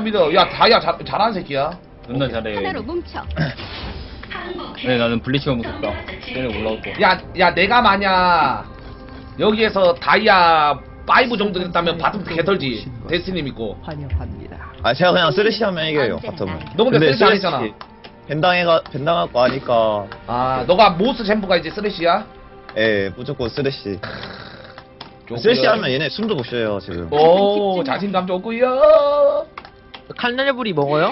믿어. 야 다이아 잘하는 새끼야. 존나 잘해. 하나로 뭉쳐. 네, 나는 블리치가 무섭다. 얘네 올라올 거. 야 내가 만약 여기에서 다이아 5 정도 됐다면 바텀 개털지. 데스티니 믿고. 환영합니다. 아 제가 그냥 쓰레쉬 하면 이겨요 바텀은. 너 근데 쓰레쉬 안 했잖아. 벤당할 거 아니까. 아 너가 모스 챔프가 이제 쓰레쉬야? 예 무조건 쓰레쉬. 좋고요. 쓰레쉬 하면 얘네 숨도 못 쉬어요 지금. 오 자신감 좋고요. 칼날불이 먹어요?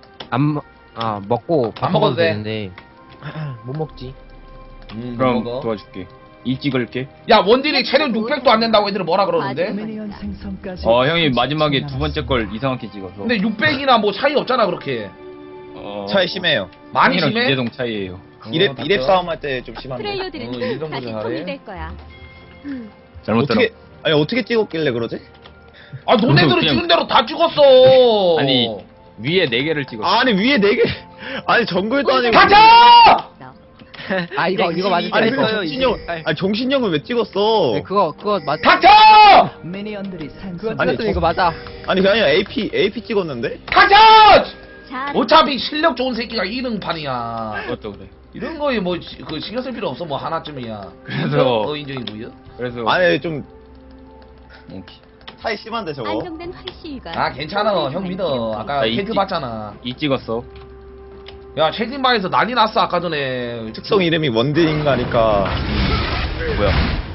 먹고 안 먹어도 돼. 되는데 못 먹지. 그럼 먹어. 도와줄게. 이 찍을게. 야 원딜이 체력 600도 안 된다고 애들은 뭐라 그러는데? 미니언 생성까지. 형이 마지막에 두 번째 걸 이상하게 찍어서. 근데 600이나 뭐 차이 없잖아 그렇게. 차이 심해요. 많이 형이랑 심해? 이재동 차이에요. 이랩 싸움 할 때 좀 심한데. 트레이어들은 이런 거 다시 잘해. 손이 될 거야. 잘못 들어. 어떻게 찍었길래 그러지? 아 너네들은 그냥- 찍은 대로 다 찍었어. 아니 위에 4개를 찍었어. 아니 위에 4개. 아니 정글도 아니고. 가자! 이거 맞을 때 아니 있어요, 정신형. 이게. 아니 정신형을 왜 찍었어? 네, 그거 맞. 가자! 미니언들이 생성. 아니, 그거 이거 맞아. 아니 그게 아니라 AP 찍었는데? 가자! 잘 어차피 실력 좋은 새끼가 2등판이야. 그것도 그래. 이런 거에 뭐 그 신경 쓸 필요 없어. 뭐 하나쯤이야. 그래서- 인정이고요. 그래서 아니 좀 오케이. 차이 심한데 저거. 안정된 활시위가. 아 괜찮아. 형 믿어. 아까 나 캐드 이- 봤잖아. 이 찍었어. 야 채팅방에서 난리 났어 아까 전에. 특성 이름이 원딜인가니까. 뭐야?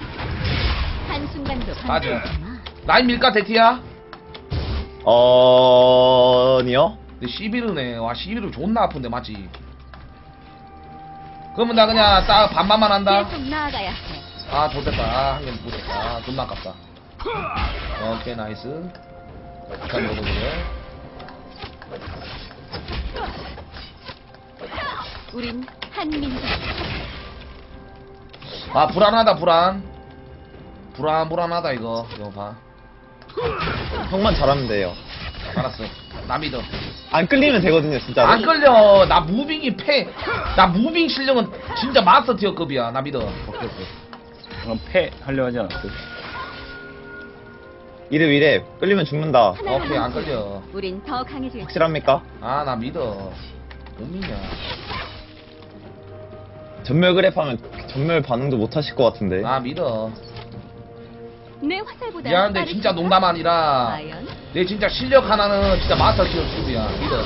한순간도 맞아. 건드리지 마. 라인 밀까 대티야? 아니요. 근데 11이네. 와 11은 존나 아픈데 맞지? 그러면 나 그냥 딱 반반만 한다. 계속 나아가야 해. 아 좋됐다. 아, 한 개 못했다. 아, 존나 아깝다. 오케이 나이스. 잘 먹어보고요. 우린 한민족. 아 불안하다 불안하다 이거 봐. 형만 잘하면 돼요. 알았어. 나 믿어. 안 끌리면 되거든요 진짜로. 안 끌려. 나 무빙이 나 무빙 실력은 진짜 마스터 티어급이야. 나 믿어. 오케이. 그럼 패 하려 하지 않았어? 이래 끌리면 죽는다. 하나로 오케이 안 뭉쳐. 끌려. 우린 더 강해질. 확실합니까? 아 나 믿어. 못 믿냐. 전멸 그래프 하면 전멸 반응도 못 하실 것 같은데. 나 믿어. 내 화살보다. 미안한데 빠르지 진짜 않아? 농담 아니라 과연? 내 진짜 실력 하나는 진짜 마스터 티어급이야. 믿어.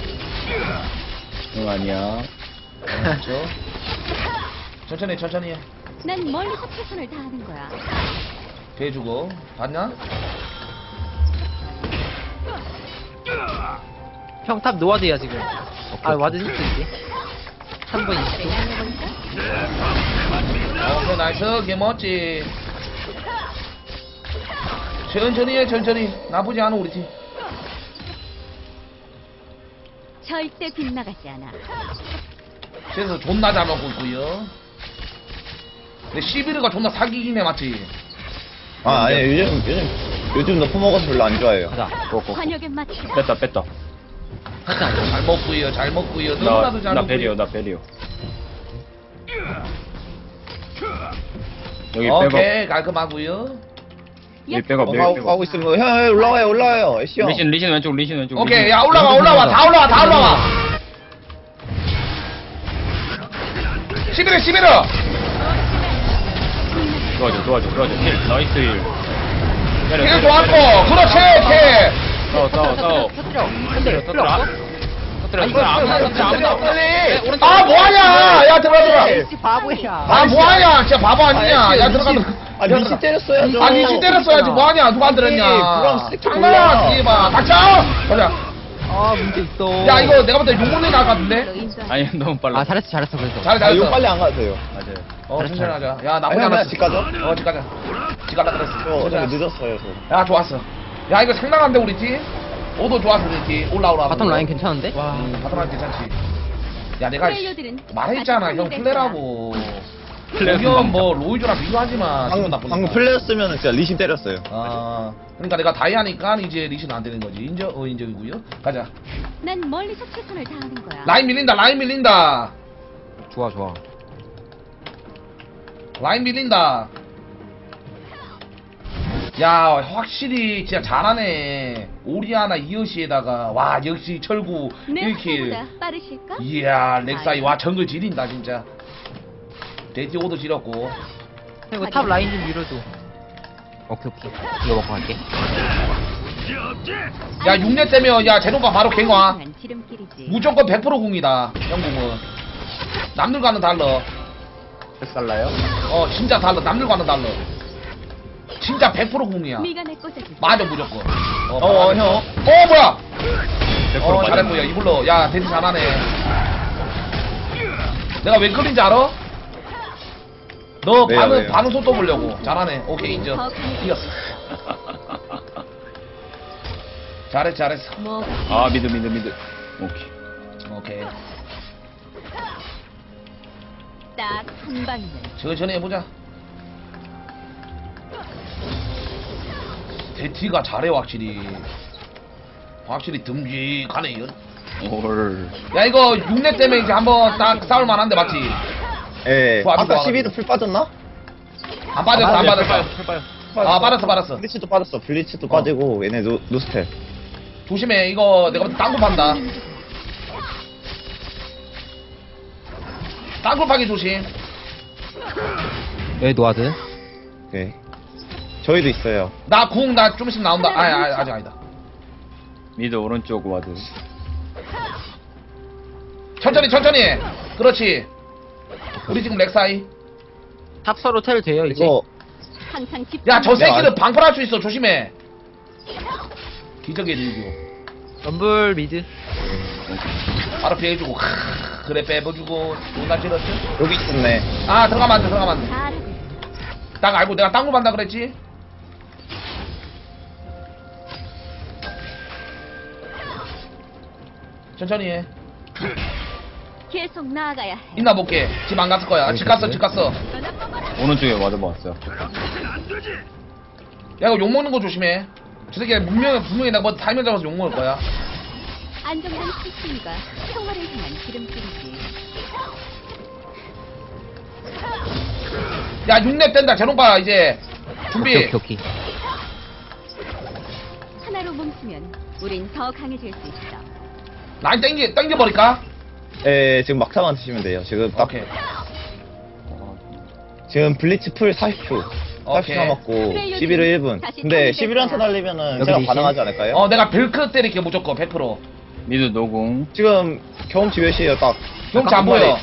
응 아니야. 그렇죠? 천천히 해. 난 멀리서 최선을 다하는 거야. 대주고 봤냐? 형 탑 노와드야 지금. 와드 힌트 이게. 3번 20초. 해볼까? 오케이 나이스 개멋지. 천천히 해 천천히. 나쁘지 않아 우리 팀. 절대 빗나가지 않아. 그래서 존나 잘 먹고 있고요. 근데 시비르가 존나 사기긴 해 맞지? 아니 요즘 너프 먹어서 별로 안 좋아해요. 가자. 관역에 맞춰. 뺐다. 잘 먹고요. 너무나도 잘 나 먹고요. 베리오. 여기 오케이 백업. 깔끔하고요. 여기 백업. 가고 있으면 형 올라와요 애쉬 형. 리신 왼쪽. 오케이 야 올라와 다 올라와. 시비르 도와줘. 힐. 나이스 힐. 힐 좋았고 그렇지 오케이. 싸워. 근데 필요 없어? 아 뭐하냐 야 들어가 씨 바보야. 아 뭐하냐 진짜 바보 아니냐 야 들어가 리시 때렸어야죠. 아 리시 때렸어야지 뭐하냐 누가 안 들었냐 브라운 스틱 장난하지 마 닥쳐 가자 문제 있어. 야 이거 내가 볼때 용문이 나을 것 같은데 아니 너무 빨라. 잘했어 그래서. 잘했어 이거 빨리 안 가도 돼요. 맞아요. 천천히 하자 야 나쁘지 형 않았어 집 가죠? 집 가자 집 갈라 그랬어 저 어차피 천천히 늦었어요 저. 야 좋았어 야 이거 상당한데 우리 팀 오도 좋았어 우리 팀 올라오라 바텀 라인 괜찮은데? 바텀 라인 괜찮지 야 내가 트레이어들은 말했잖아 다시 형 손이 될 플레라고 플레이어는 이건 뭐 로이조랑 비교하지마 방금 플레이였으면 진짜 리신 때렸어요. 아 그러니까 내가 다이아니까 이제 리신 안 되는 거지 인정이고요 가자 난 멀리서 최선을 다하는 거야. 라인 밀린다 좋아. 라인 밀린다 야 확실히 진짜 잘하네. 오리아나 이어시에다가 와 역시 철구 내 1킬. 속도보다 빠르실까? 이야 렉사이 와 정글 지린다 진짜. 돼지 오도 지렸고. 이거 탑 라인 좀 밀어줘. 오케이 이거 먹고 갈게. 야 6렙 되면 야 제노가 바로 갱화. 한 지름길이지. 무조건 100% 궁이다 영궁은. 남들과는 달라. 백살라요? 진짜 달라. 남들과는 달라. 진짜 100% 궁이야. 미간에 꽂아주지. 맞아 무조건. 형. 뭐야? 100% 맞아. 잘했고요 이불로. 야 돼지 잘하네. 내가 왜 끌린지 알아? 너 왜요, 왜요? 반응 속도 보려고. 잘하네. 오케이 인정. 이겼어. 잘했어. 뭐가 아 미드. 오케이. 딱 한 방이면 천천히 해보자. 대티가 잘해 확실히. 확실히 듬직하네 이건. 올. 야 이거 6렙 때문에 이제 한번 딱 싸울 만한데 맞지? 예. 좋아, 아까 좋아. 12도 풀 빠졌나? 안 빠졌어 안 빠졌어. 풀빠요. 아 빠졌어. 블리츠도 빠졌어. 블리츠도 빠지고 얘네 노스텔. 조심해 이거 내가 볼때 땅굴 판다. 땅굴 파기 조심. 여기 노아드. 오케이. 저희도 있어요. 나 좀 있으면 나온다. 아직 아니다. 미드 오른쪽 와드. 천천히. 그렇지. 우리 지금 렉사이. 탑 서로 텔 돼요 이제. 이거 항상 집. 야 저 새끼는 야, 방풀할 수 있어. 조심해. 기적의 리뷰. 럼블 미드. 바로 피해주고. 그래 빼버주고. 존나 찔렀지. 여기 있었네. 아 들어가면 안 돼. 잘하고 있어. 딱 알고 내가 땅굴 판다 그랬지. 천천히 해. 계속 나아가야 해. 있나 볼게. 집 안 갔을 거야. 집 갔어. 오른쪽에 와드 모았어요. 야 이거 욕먹는 거 조심해. 저 새끼 분명히 나 뭐 타이밍 잡아서 욕먹을 거야. 안정된 시스템과 평화를 향한 지름길이지. 야 6렙 된다. 제롱바 이제 준비. 오케이. 하나로 뭉치면 우린 더 강해질 수 있어. 라인 땡겨버릴까? 예, 지금 막타만 드시면 돼요. 지금 딱 오케이. 지금 블리츠 풀 40초. 40초 오케이. 남았고 그래, 11을 1분. 다시 근데 타면 11한테 됐다. 날리면은 여기 제가 리신? 반응하지 않을까요? 내가 벨크 때릴게 무조건 100%. 미드 노공. 지금 경험치 몇이에요? 딱. 경치 안 보여.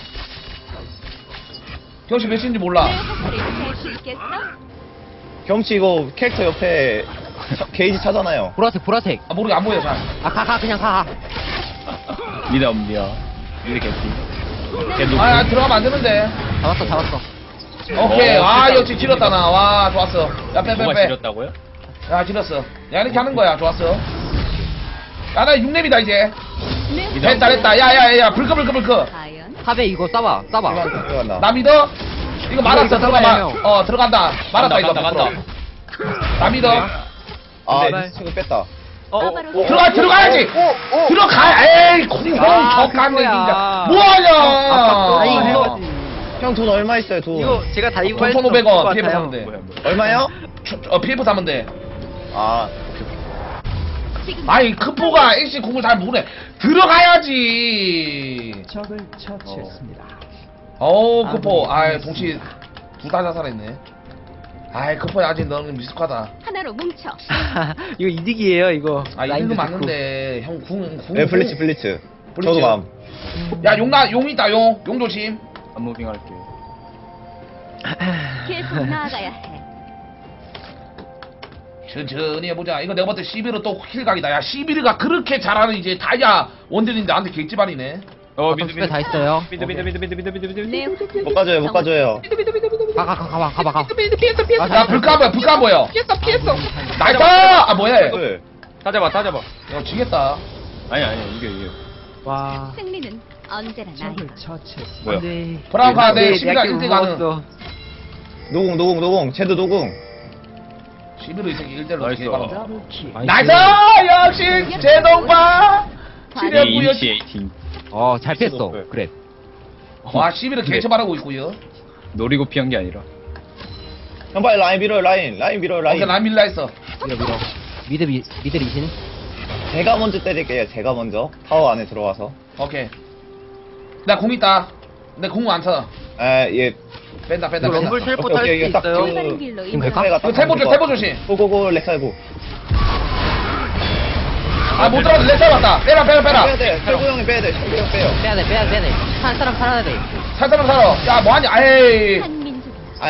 경치 몇인지 몰라. 내 허리를 댈 수 있겠어? 경험치 이거 캐릭터 옆에 게이지 차잖아요. 보라색. 아 모르게 안 보여 잘. 그냥 가. 미드 엄디야. 미드 개피. 걔 들어가면 안 되는데. 잡았어. 오케이. 역시 지렸다 나. 와 좋았어. 야 빼. 뭐가 지렸다고요? 야 지렸어. 야 이렇게 하는 거야. 좋았어. 야 나 6렙이다 이제. 내 됐다. 야야야 불크. 과연? 탑에 이거 싸봐. 들어간다. 나 믿어? 이거 말았어. 이거 들어가 들어가요. 말. 들어간다. 말았다 이거. 간다. 100%. 나 믿어. 아, 제발. 리스크 뺐다. 바바로 들어가야지. 들어가. 에이 콩콩 격간네 진짜. 뭐하냐? 이거 형 돈 얼마 있어요? 돈. 이거 제가 다 이거 1,500원 PF 사면 돼. 얼마요? PF 사면 돼. 아, 지금 아이 크포가 AC 공을 잘 모르네. 들어가야지. 적을 처치했습니다. 어우 크포. 아이 동시 둘 다 자살했네. 아이 크포야 아직 너는 미숙하다. 하나로 뭉쳐. 이거 이득이에요 이거. 아 라인도 이거 좋고. 맞는데 형 궁. 네, 블리츠. 블리츠. 저도 감. 용 있다 용 조심. 안 무빙 할게. 계속 나아가야 해. 천천히 해보자. 이거 내가 볼 때 11호 또 킬각이다. 야 11호가 그렇게 잘하는 이제 다이아 원딜인데 나한테 개찌발이네. 미드 다 있어요. 미드. 내 못 가져요, 못 가져요. 가봐. 야 불카 안 보여. 피했어. 나이스. 아 뭐야? 네. 다 잡아. 야 지겠다. 아니야 이겨. 와. 승리는 언제나 나의 적을 것. 처치했습니다. 뭐야? 네. 브라운카 내 네, 11가 내가 1등 가는. 먹었어. 노공. 쟤도 노공. 11호 이 새끼 1대로 나이스. 개발한다. 더블킬. 나이스. 역시 제동파. 치료 구역. 이니시에이팅. 잘 뺐어. 그래. 와 11호 개처발하고 있고요. 노리고 피한 게 아니라. 형 빨리 라인 밀어 라인 밀어 라인. 오케이 난 밀라 했어. 밀어. 미드 리신. 제가 먼저 때릴게요. 제가 먼저 타워 안에 들어와서. 오케이. 나 공 있다. 내 공은 안 차. 예. 뺀다. 이거 럼블 텔포 탈 오케이, 수 이거 딱 있어요. 올바른 길로 지금 갈까? 이끌어. 이거 태보 조심. 고고고 렉사이고. 아 못 들어가서 렉살 왔다. 빼라. 빼야 돼. 철구 형이 빼야 돼. 철구 형 빼요. 빼야 돼. 한 사람 살아야 돼. 살 사람 살아. 야 뭐하냐. 에이. 한민족.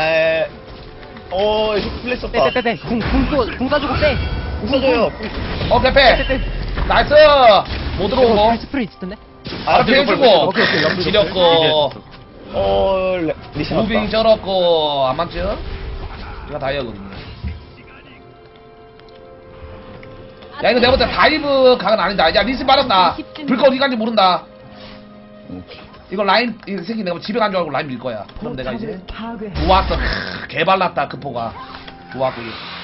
플래시 없다. 빼. 궁 쏴주고 빼. 웃어줘요. 오케이 빼. 나이스. 못 들어오고. 스프레이 있던데? 아 피해주고. 오케이, 럼블. 지렸고. 리신 무빙 없다. 쩔었고 안 맞죠? 이거 다이어거든요. 야 이거 내가 볼때 다이브 각은 아니다. 야 리스 받았다. 불가 어디 간지 모른다. 이거 라인 이 새끼 내가 집에 간 줄 알고 라인 밀 거야. 그럼 내가 이제 좋았어. 개발랐다 급포가. 좋았고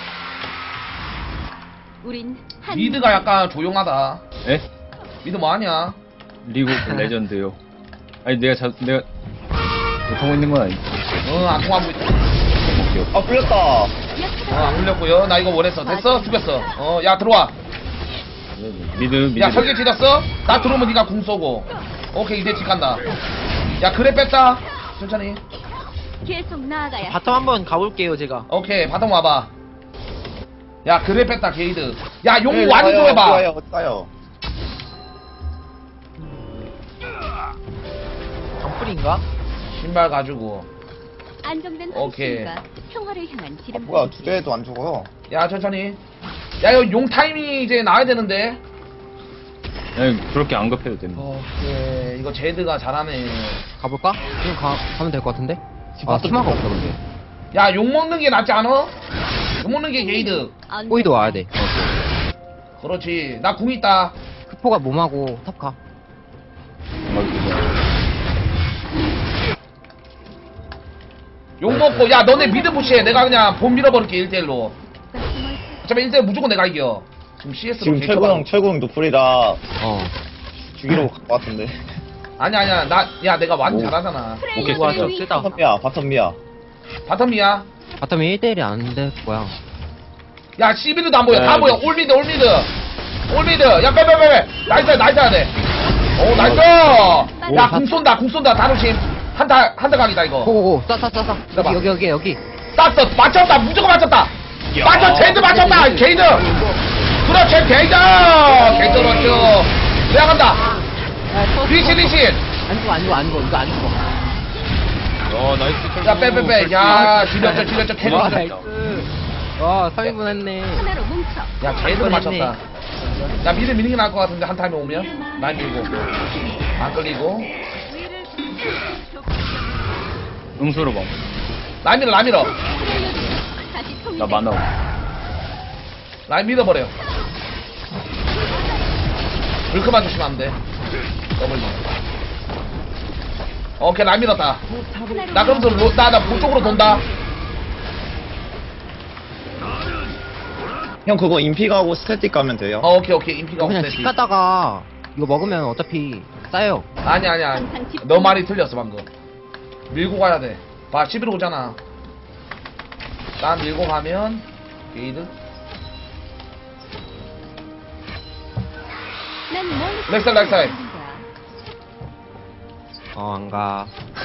우린 한 미드가 약간 조용하다. 에? 미드 뭐하냐? 리그 오브 레전드요. 아니 내가 못하고 있는 건 아니지. 안 통하고 있다. 아 풀렸다. 안 풀렸고요. 나 이거 원했어. 됐어? 죽였어. 야 들어와. 미드. 야 설계 지렸어? 나 들어오면 니가 궁 쏘고. 오케이 이제 집 간다. 야 그래 뺐다. 천천히. 계속 나아가야. 바텀 한번 가볼게요 제가. 오케이 바텀 와봐. 야 그래 뺐다 게이드. 야 용 네, 완전 좀 해봐. 가요. 정풀인가? 신발 가지고. 안정된 오케이. 환심과 평화를 향한 지름. 뭐야 두 대도 안 죽어요. 야 천천히. 야 이거 용 타이밍이 이제 나야 되는데. 아니 그렇게 안 급해도 됩니다. 오케이 이거 제드가 잘하네. 가볼까? 지금 가면 될 것 같은데? 아 바텀 치마가 좀 없다 근데. 야 용 먹는 게 낫지 않아? 용 먹는 게 게이드. 꼬이도 와야 돼. 그렇지. 나 궁 있다. 크포가 몸하고 탑가. 용 먹고 야 너네 미드 푸시해. 내가 그냥 본 밀어버릴게 1대1로. 어차피 1대1 무조건 내가 이겨. 지금 CS로 지금 철구형 노플이라 어. 죽이러 갈 것 같은데. 아니야 야 내가 완전 잘하잖아. 오케이 우와 됐어. 저 세다. 바텀 미야. 바텀이야. 바텀이 1대1이 안 될 거야. 야 시비르도 안 보여. 야, 다 보여. 이거- 올미드. 야 빼. 나이스 해야 돼. 오 나이스. 야 궁 쏜다. 다 조심. 한타 각이다 이거. 고고고 쏴. 봐봐. 여기. 땄어. 맞췄다. 무조건 맞췄다. 맞췄. 제드 맞췄다. 게이드. 그렇지 게이드. 게이드 그렇죠. 내가 간다. 리신. 안 죽어 이거 안 죽어. 나이스. 야 빼. 야 지렸죠. 캐리 와 지렸죠. 나이스. 와 3인분 했네. 하나로 뭉쳐. 야 제대로 맞췄다. 야 미드 미는 게 나을 것 같은데 한 타임에 오면 난 밀고 안 끌리고 응수로 봐. 나 밀어. 다시 나 통일돼. 만화. 라인 밀어버려. 불크만 조심하면 돼. 더블. 오케이 라인 밀었다. 하나로 나 그러면서 나 북쪽으로 돈다. 형 그거 인피 가고 스태틱 가면 돼요. 오케이 인피가 그냥 없대. 집 갔다가 이거 먹으면 어차피 싸요. 아니야. 너 말이 틀렸어 방금. 밀고 가야 돼. 봐 11호 오잖아. 난 밀고 가면 게이드. 난 멀리 렉살. 안 가.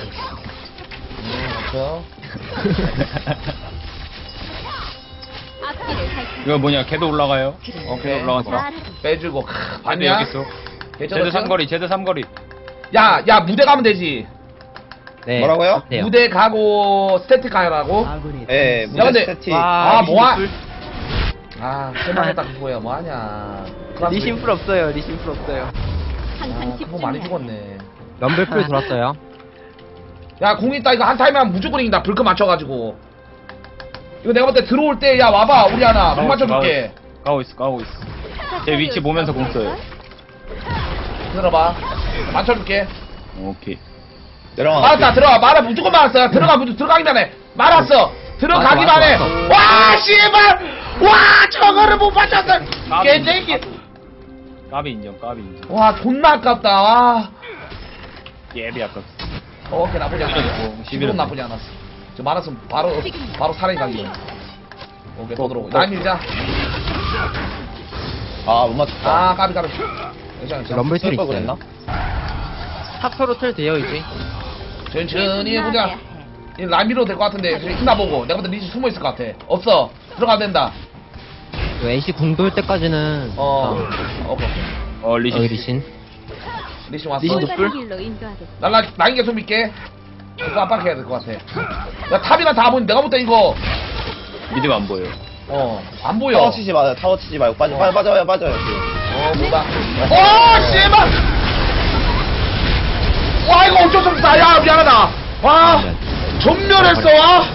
그렇죠. 앞길을 갈 이거 뭐냐? 걔도 올라가요. 오케이. 올라갔어. 빼주고 반대 봤냐? 여기 있어. 제드 삼거리. 야 무대 가면 되지. 네. 뭐라고요? 돼요. 무대 가고 스태틱 가라고? 예, 야, 무대 근데- 스태틱. 아, 뭐야? 리신 실망했다 그거야 뭐하냐. 리신풀 없어요. 항상 그거 많이 집중해야 죽었네. 럼블풀 돌았어요. 야 공 있다. 이거 한 타임에 하면 무조건 이긴다. 불크 맞춰가지고. 이거 내가 볼 때 들어올 때 야 와봐 우리 하나 공 맞춰줄게. 까고 있어. 제 위치 보면서 공 써요. 들어봐. 맞춰줄게. 오케이. 내려가. 맞았다. 들어와. 말아 무조건 말았어. 들어가기만 해. 말았어. 들어가기만 해. 맞아. 와 씨발. 와 저거를 못 맞췄어. 개새끼. 까비 인정. 와 존나 아깝다. 와. 예비 아깝. 오케이 나쁘지 않았어. 11은 11은 나쁘지 않았어. 저 말았으면 바로 살인 가기. 오케이 또 들어오고. 라인 밀자. 아, 못 맞췄다. 아 까비. 괜찮아. 럼블 텔 걸 있어요. 그랬나? 탑으로 텔 돼요 이제. 천천히 해보자. 이 라인 밀어도 될 것 같은데 있나 보고. 내가 볼때 리시 숨어있을 것 같아. 없어. 들어가야 된다. 그 NC 궁돌 때까지는 오케이. 리신. 리신. 리시 왔어. 리신도 올바른 길로 인도하겠습니다. 나 라인 계속 믿게. 이거 압박해야 될 것 같아. 야 탑이나 다 보니 내가 볼 때 이거 미드가 안 보여요. 안 보여. 타워 치지 마요. 타워 치지 말고 빠져요. 지금. 뭐다. 씨발. 와 이거 어쩔 수 없다. 야 미안하다. 와 전멸했어.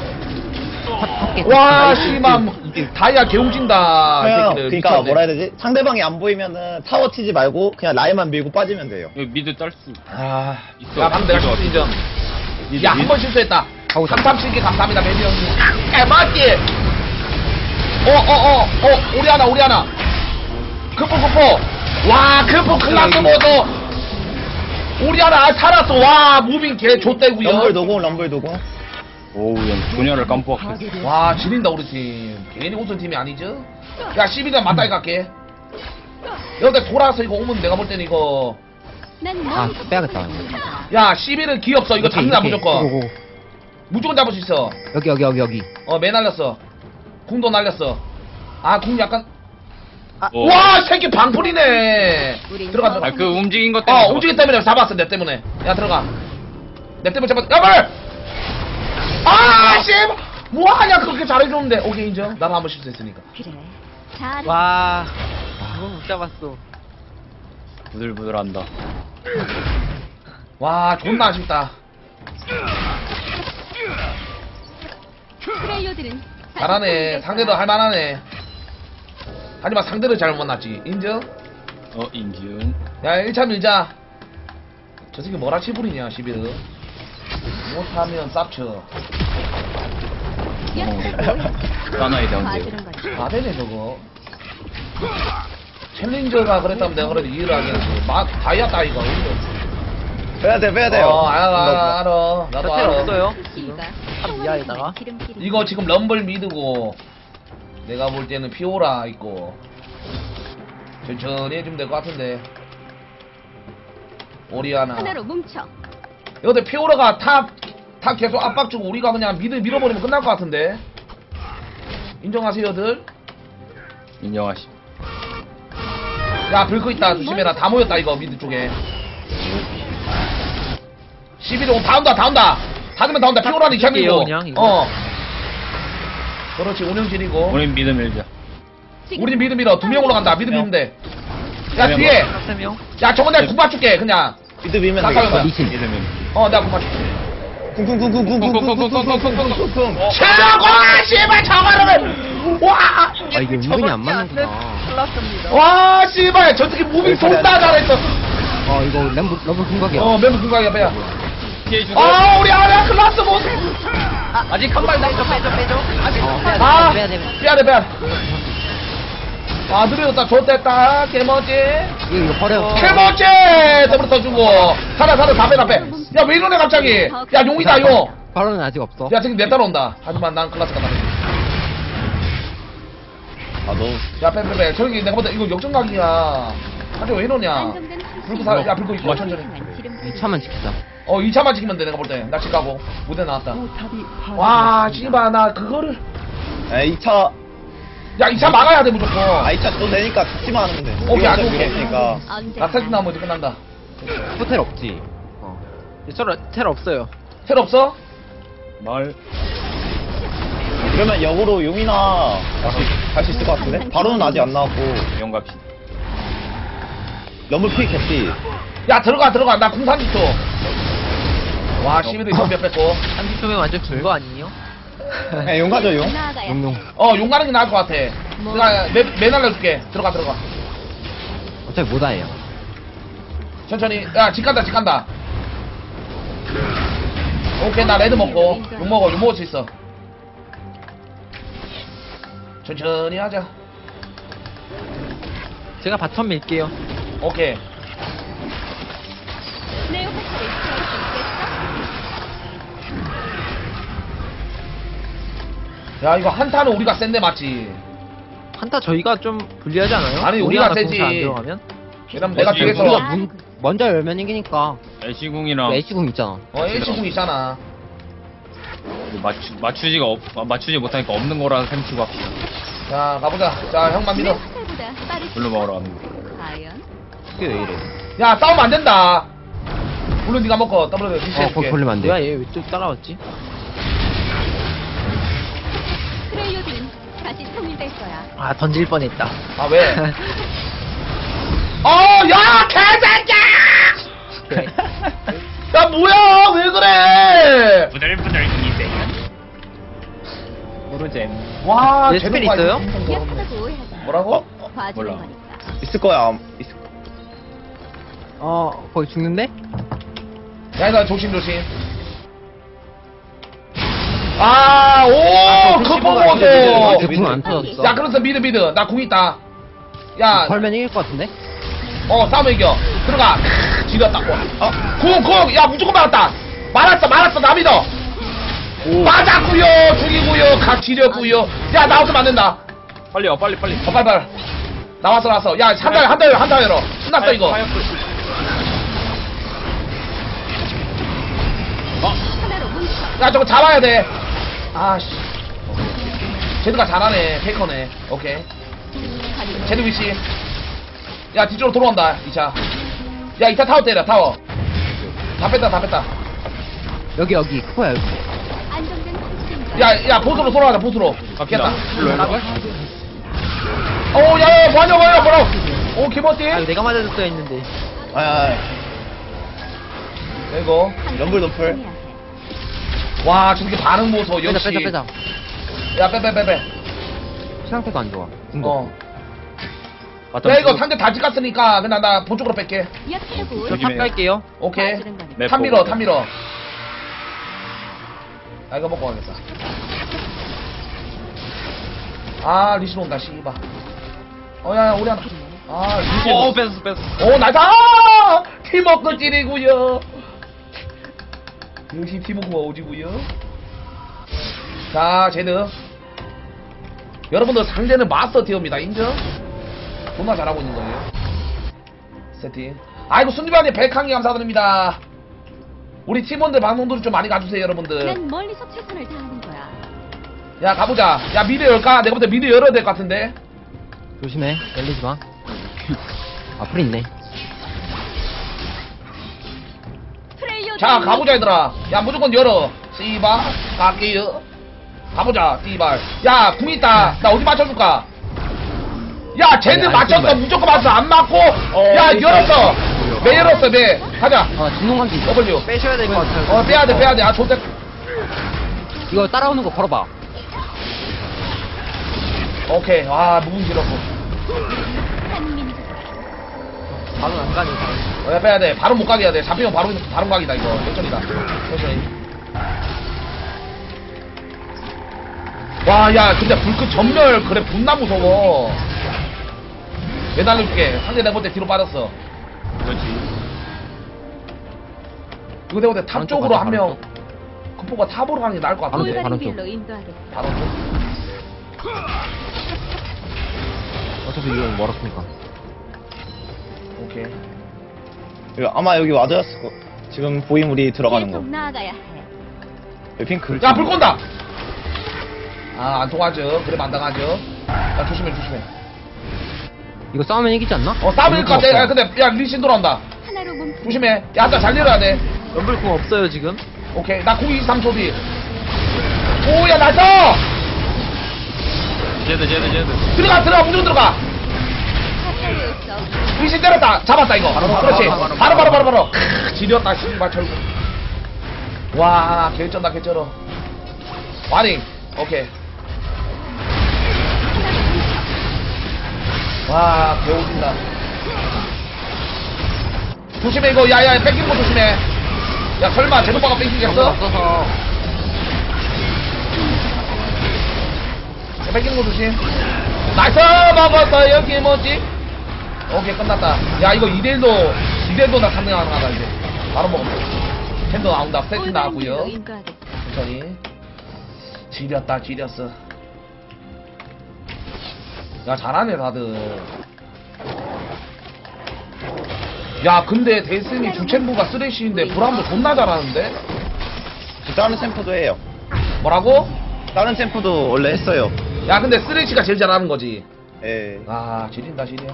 와 씨발 다이아 개웅진다. 이 새끼들. 그러니까 미쳤네. 뭐라 해야 되지? 상대방이 안 보이면은 타워 치지 말고 그냥 라인만 밀고 빠지면 돼요. 여기 미드 딸 수. 아, 있어. 야 방금 내가 실수 인정. 야 한 번 실수했다. 하고 싶다. 337개 감사합니다 매비 형님. 맞지? 오리아나. 크포. 와 크포 클라스 모드. 오리아나 살았어. 와 무빙 개 좆대구요. 럼블 도공. 오우, 형, 조냐를 깜빡했어. 와 지린다 우리 팀. 괜히 우승 팀이 아니죠? 야 11년 맞다이 갈게. 여기 돌아서 이거 오면 내가 볼 때는 이거. 아 빼야겠다. 야 11은 기 없어. 이거 잡는다 무조건. 오고. 무조건 잡을 수 있어. 여기. 매 날렸어. 궁도 날렸어. 아, 궁 약간. 오. 와, 새끼 방풀이네. 들어가. 아, 그 움직인 것 때문에. 움직이 때문에 잡았어, 내 때문에. 야, 들어가. 내 때문에 잡았. 야발! 아, 씨! 뭐하냐, 그렇게 잘해줬는데. 오케이, 인정. 나도 한번 실수했으니까. 그래. 잘. 와. 그거 못 잡았어. 부들부들한다. 와, 존나 아쉽다. 프레이어들은 잘하네. 상대도 할만하네. 하지만 상대를 잘못 만났지. 인정? 인기은. 야, 1차 밀자. 저 새끼 뭐라 치부리냐, 11은. 못하면 쌉쳐. 사나이 다운데요. 봐주는 거지. 다 되네, 저거. 챌린저가 그랬다면 내가 그래도 이해를 하겠지. 다이아 따위가. 빼야 돼요. 알아. 나도 저텔 알아. 없어요. 키가 탑 미아에다가. 기름길이. 이거 지금 럼블 미드고, 내가 볼 때는 피오라 있고, 천천히 해주면 될 것 같은데. 오리아나. 하나로 뭉쳐. 근데 피오라가 탑 계속 압박 주고 우리가 그냥 미드 밀어버리면 끝날 것 같은데. 인정하세요들? 인정하시. 야, 불크 있다. 조심해라. 다 모였다, 이거, 미드 쪽에. 11호 다 온다. 닫으면 다 온다. 피오라는 이차 밀고. 그냥 이거. 그렇지, 운영진이고. 우린 미드 밀자. 우린 미드 밀어. 2명 올라간다. 미드 밀면 돼. 야, 네 뒤에. 3명. 야, 저거 내가 군 맞출게, 그냥. 미드 밀면 나 싸우면 되겠다. 리신. 미드 밀. 내가 군 맞출게. 쿵쿵쿵쿵쿵쿵쿵쿵쿵쿵쿵쿵. 최고! 씨발, 저거를! 와! 아 이게 은근히 안 맞는구나. 와, 씨발, 저 새끼 무빙 존나 잘했어. 이거 러브 궁각이야. 멤버 군각이야, 빼야. 피해주고. 우리 아래 클라스 모습. 아직 한 발 남았어. 빼줘. 아, 빼야 돼. 빼야 돼. 아, 느려졌다. 좋됐다. 개머지. 이거 버려. 개머지! 더블 터주고. 살아, 다 빼. 야, 왜 이러네, 갑자기. 야, 용이다, 용. 바로는 아직 없어. 야, 지금 내 따라온다. 하지만 난 클라스가 나네. 아, 너무. 야, 빼. 저기 내가 보다 이거 역전각이야. 아주 왜 이러냐. 안정된 불고 살, 야, 불고 있고, 천천히. 기름길이. 2차만 지키자. 2차만 지키면 돼, 내가 볼 때. 나 집 가고. 무대 나왔다. 와, 씨발, 나 그거를. 2차. 야, 2차 막아야 돼, 무조건. 2차 돈 내니까 죽지만 않으면 돼. 오케이, 아주 오케이. 밀었으니까. 나 사진 나오면 이제 끝난다. 호텔 없지. 텔 없어요. 텔 없어? 말. 그러면 역으로 용이나 갈 수 있을 것 같은데? 바로는 아직 안 나왔고. 영갑시. 럼블 피 개피. 야, 들어가. 나 궁산 지초. 와, 12도 이성 몇 뺐고. 30초면 완전 준 거 아니에요? 그냥 용 가죠, 용. 나아가야 용용. 용 가는 게 나을 것 같아. 내가 매 날려줄게. 들어가. 어차피 못 와요. 천천히. 야, 집 간다. 오케이, 나 레드 먹고. 욕 먹을 수 있어. 천천히 하자. 제가 바텀 밀게요. 오케이. 내 화살을 피할 수 있겠어? 야 이거 한타는 우리가 센데 맞지? 한타 저희가 좀 불리하지 않아요? 아니, 우리가 하나 세지. 공사 안 들어가면? 왜냐면 내가 그치, 뒤에서 우리가 먼저 열면 이기니까. 애쉬궁이랑 애쉬궁 있잖아. L시궁 있잖아. 맞추지 못하니까 없는 거라 생치고 합시다. 자 가보자. 자 형만 믿어. 화살보다 빠르지. 물로 먹으러 가는 거. 과연 그게 왜 이래? 야 싸우면 안 된다. 물론 네가 먹고 더블 리셋해줄게. 걸리면 안 돼. 뭐야 얘 왜 또 따라왔지? 프레이어들은 다시 통일될 거야. 아 던질 뻔했다. 아 왜? 야 개새끼야! 야 뭐야 왜 그래? 부들부들 이세연. 모르잼. 와 얘 제대로 스펠 봐야지. 있어요? 약하다고 오해하지 마. 뭐라고? 봐주는 몰라. 거니까. 있을 거야. 있을 거의 죽는데? 야 이거 조심. 오 그거 먹었어. 궁안 터졌어. 야 그래서 미드 나 궁 있다. 야 걸면 이길 것 같은데? 싸움 이겨. 들어가. 지렸다. 궁. 야 무조건 막았다. 말았어 나 믿어. 맞았구요. 죽이구요. 각 지렸구요. 야 나오면 안 된다. 빨리 와 빨리. 빨리. 나왔어. 야 한타 열어. 끝났어 이거. 하나로 뭉쳐. 야 저거 잡아야 돼. 아씨. 제드가 잘하네. 페이커네. 오케이. 제드 위치. 야 뒤쪽으로 돌아온다 2차. 야 2차 타워 때려 타워. 다 뺐다. 여기 크포야 여기. 안정된 포지션. 야 보스로 돌아가자 보스로. 갑시다. 깼다. 일로. 야 뭐하냐. 오 기모띠. 아 이거 내가 맞아줬어야 했는데. 이거. 럼블 노플. 와 저렇게 반응 보소 역시. 빼자. 야 빼. 상태가 안 좋아. 야 이거 상대 다 찍었으니까 그냥 나 본쪽으로 뺄게. 약하다고 저 탑 갈게요. 오케이. 봐주는 거니까. 네, 탑 밀어. 이거 먹고 가겠다. 리신 온다 씨발. 야 우리 하나. 리신. 뺐어. 나이스. 팀워크 찌리구요. 역시 팀워크가 오지구요. 자 제드. 여러분들 상대는 마스터 티어입니다. 인정? 존나 잘하고 있는 거예요. 세팅. 아이고 순주반님 백항이 감사드립니다. 우리 팀원들 방송들을 좀 많이 가주세요 여러분들. 난 멀리서 최선을 다하는 거야. 야 가보자. 야 미드 열까? 내가 볼 때 미드 열어야 될 것 같은데. 조심해. 열리지 마. 앞으로 있네. 프레이어들. 자 가보자 얘들아. 야 무조건 열어. 씨발 갈게요. 가보자 씨발. 야 궁 있다. 나 어디 맞춰줄까? 야 쟤들 아니, 맞췄어. 아니, 무조건 맞춰. 안 맞고. 야 열었어. 매 열었어 매. 가자. 진동관계 있어. W. 빼셔야 될 것 같아요. 빼야돼. 아 좋대. 이거 따라오는 거 걸어봐. 오케이. 무분 길었고. 한민족. 바로 안 가니. 야 빼야돼. 바로 못 가게 해야 돼. 잡히면 바로 각이다 이거. 천천히다. 천천히. 야 근데 불끝 전멸 그래 존나 무서워. 매달려줄게. 상대 내가 볼 때 뒤로 빠졌어. 그렇지. 이거 내가 볼 때 탑 바로 쪽으로 쪽 한 가자, 명. 급보가 탑으로 가는 게 나을 것 같은데. 바로 올바른 쪽. 길로 인도하겠어. 바로 쪽. 어차피 이거 멀었으니까. 오케이. 아마 여기 와드였을 거. 지금 보임 우리 들어가는 거. 계속 나아가야 해. 여기 핑크. 야 불 꼰다. 안 통하죠. 그래 안 당하죠. 야 조심해. 이거 싸우면 이기지 않나? 싸움일 것 같아. 야 근데 야 리신 돌아온다. 하나로 뭉쳐. 조심해. 야 한타 잘 내려야 돼. 연불궁 없어요 지금. 오케이. 나 93초 뒤. 오야 나이스. 제드. 들어가 무조건 들어가. 가까이였어. 리신 때렸다. 잡았다 이거. 그렇지. 바로. 지렸다 씨발 철구. 와 개쩐다 개쩔어. 와링. 오케이. 와 개오진다. 조심해 이거. 야야 뺏기는 거 조심해. 야 설마 제노빠가 뺏기겠어? 없어서. 뺏기는 거 조심. 나이스 먹었어 여기 뭐지? 오케이 끝났다. 야 이거 2대1도 나 3등 가능하다 이제. 바로 먹었어. 캔도 나온다. 세팅 올바른 나왔구요. 길로 인도하겠어. 천천히. 지렸어. 야 잘하네 다들. 야 근데 데스니 주챔부가 쓰레쉬인데 브라움도 존나 잘하는데? 다른 챔프도 해요. 뭐라고? 다른 챔프도 원래 했어요. 야 근데 쓰레쉬가 제일 잘하는 거지. 예. 아 지린다 지려.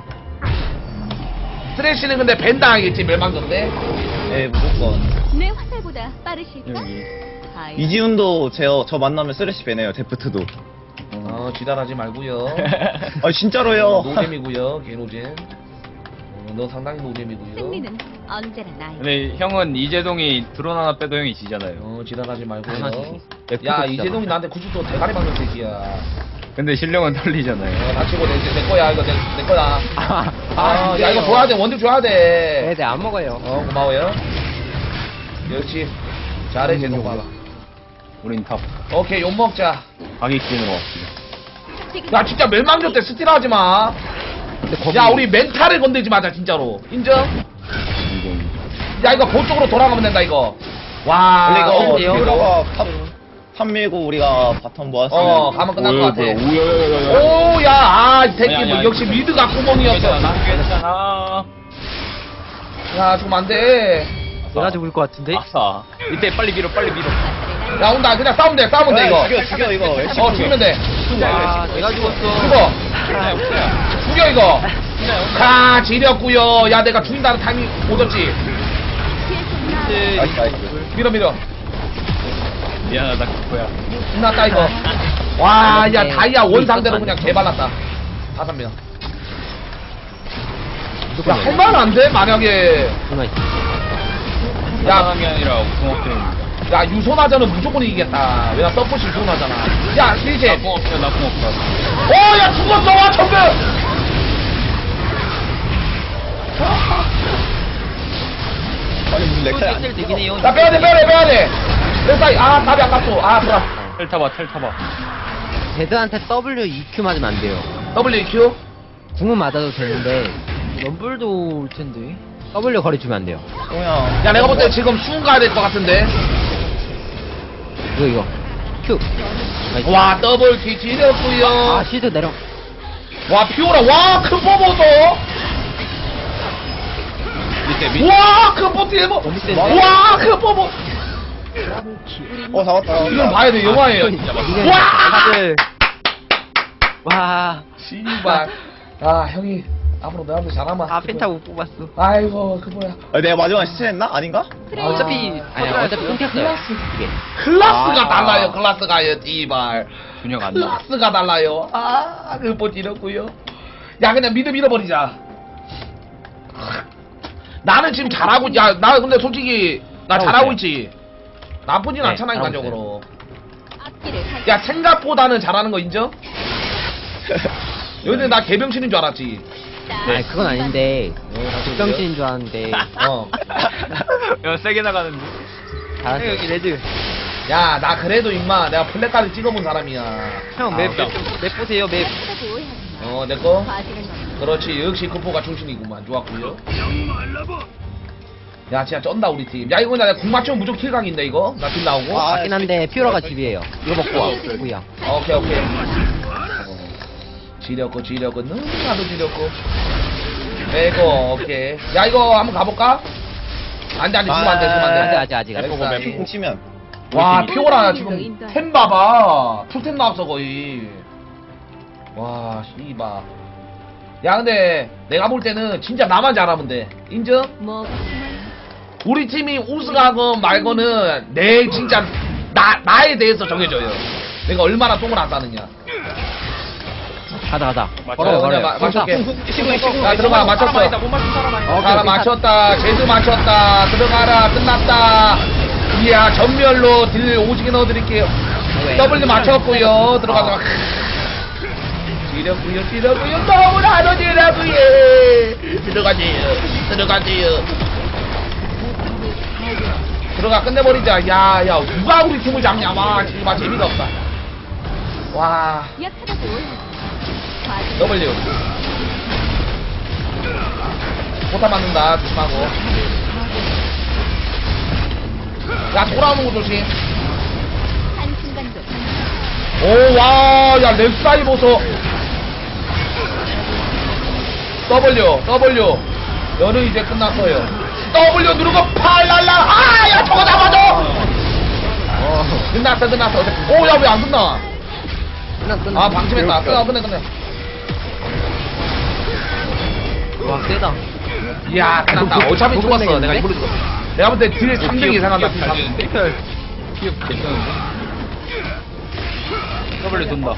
쓰레쉬는 근데 밴 당하겠지 멸망전 때. 예, 무조건. 내 화살보다 빠르실까? 여기. 아이, 이지훈도 저 만나면 쓰레쉬 배네요, 데프트도. 지랄하지 말고요. 아, 진짜로요. 노잼이고요 개노잼. 너 상당히 노잼이고요. 승리는 언제나 나이. 근데 형은 이재동이 드론 하나 빼도 형이 지잖아요. 지랄하지 말고요. 당연하지. 야 이재동이 나한테 90도 대가리 박는 새끼야. 근데 실력은 털리잖아요. 다치고 내 거야 이거 내 거야. 야 이거 줘야 돼 원딜 줘야 돼. 네네 안 먹어요. 고마워요. 역시 잘해 재동아. 우린 탑. 오케이 욕 먹자. 가객진으로 왔습니다. 지금 야 진짜 멸망전 때 스틸하지 마. 야 우리 멘탈을 건들지 마자 진짜로. 인정? 이동. 야 이거 보쪽으로 돌아가면 된다 이거. 와. 원래 이거 근데요? 퓨어가 탑 밀고 우리가 바텀 모았으면 가면 끝날 것 같아. 오야야야야. 오야 이 새끼 아니, 뭐 아니, 역시 미드가 구멍이었어. 괜찮아. 야 죽으면 안 돼. 내가 죽을 것 같은데? 아싸. 이때 빨리 밀어 빨리 밀어. 야 온다 그냥 싸우면 돼 싸우면 돼 이거. 죽여 이거. 열심히 죽이면 돼. 아 내가 죽었어. 죽어. 죽여 이거. 가 지렸구요. 야 내가 죽인다는 타이밍 오졌지. 나이스. 밀어. 미안하다 그거야. 끝났다 이거. 와 야 다이아 원 상대로 그냥 개발랐다. 5명. 야 할만한데 만약에. 정말 야, 게 아니라 우승업대입니다. 야 유소나자는 무조건 이기겠다. 왜냐 서포시 유소나잖아. 야 이제. 나쁜 없어 나쁜 없어. 야 죽었어 와 전멸. 아니 무슨 렉차이 안 셀 되긴 해요. 나 빼야돼. 렉사이 답이 아깝소. 그래. 텔 타봐. 제드한테 W EQ 맞으면 안 돼요. WQ. 궁은 맞아도 되는데 럼블도 올 텐데 W 거리 주면 안 돼요. 그냥. 야 내가 볼 때 지금 수은 가야 될 것 같은데. 이거 Q. 나이스. 와 더블 키 지렸구요. 아 시드 내려. 와 피오라 와큰 뽀뽀도. 밑에 와큰 뽀뽀 대박. 너무 센데? 와큰 뽀뽀. 잡았다. 이건 봐야 돼 영화예요. 이게 와. 다들 와. 씨발. 아 형이 앞으로 너한테 잘하면. 아 펜타 못 뽑았어. 아이고 그 뭐야. 내가 마지막에 시체했나? 아닌가? 어차피 아니야 어차피 끊겼어요. 이게. 클라스가 아. 달라요 클라스가요 띠발. 준혁 안 나. 클라스가 달라요. 그거 지렸고요. 야 그냥 미드 밀어버리자. 나는 지금 잘하고 나 근데 솔직히 나 잘하고 있지. 나쁘진 네, 않잖아 잘하고 인간적으로. 앞길을 갈 야 생각보다는 잘하는 거 인정? 근데 나 개병신인 줄 알았지. 아 그건 아닌데 직병신인 줄 알았는데 야 세게 나가는데. 잘하세요. 여기 레드. 야 나 그래도 임마 내가 플랫카드 찍어본 사람이야. 형맵 보세요 맵. 쳐다보여야지만 내거 과지는 없는 그렇지 역시 급포가 중심이구만. 좋았구요. 야 진짜 쩐다 우리 팀. 야 이거 나 궁 맞추면 무조건 킬각인데 이거 나 딜 나오고. 아, 맞긴 한데 퓨어가 집이에요. 이거 먹고 와. 뭐야? 오케이 지렸고 너무나도 지렸고 빼고 오케이. 야 이거 한번 가볼까? 안돼 죽으면 안돼 아직. 핑 치면. 와 피오라 지금 템 봐봐. 풀템 나왔어 거의. 와 씨바. 야 근데 내가 볼 때는 진짜 나만 잘하면 돼. 인정? 뭐 우리 팀이 우승하건 말거는 내 진짜 나에 대해서 정해져요. 내가 얼마나 똥을 안 싸느냐. 가자. 맞췄게. 시구. 자 들어가 맞췄어. 사람 맞췄다. 제드 맞췄다. 들어가라. 끝났다. 이야 전멸로 딜 오지게 넣어드릴게요. W 맞췄고요. 들어가자. 지려구요. 너무나도 지려구요. 들어가세요. 들어가 끝내버리자. 야 누가 우리 팀을 잡냐. 와 정말 재미가 없다. 와 약하다 보여야지. 과지는 W 포탑 맞는다. 조심하고. 야 돌아오는 거 조심. 한순간도 오와야 렉사이 보소. W 너는 이제 끝났어요. W 누르고 팔랄라. 아야 저거 잡아줘. 끝났어. 오야 왜 안 끝나? 끝났어. 아 방심했다. 끝내. 와 세다. 이야 끝났다. 어차피 죽었어. 내가 이걸로 죽었어. 내가 볼 때 딜 3등 예상한다. 딜 3등. 스피컬 기억 괜찮은데? W 돈다.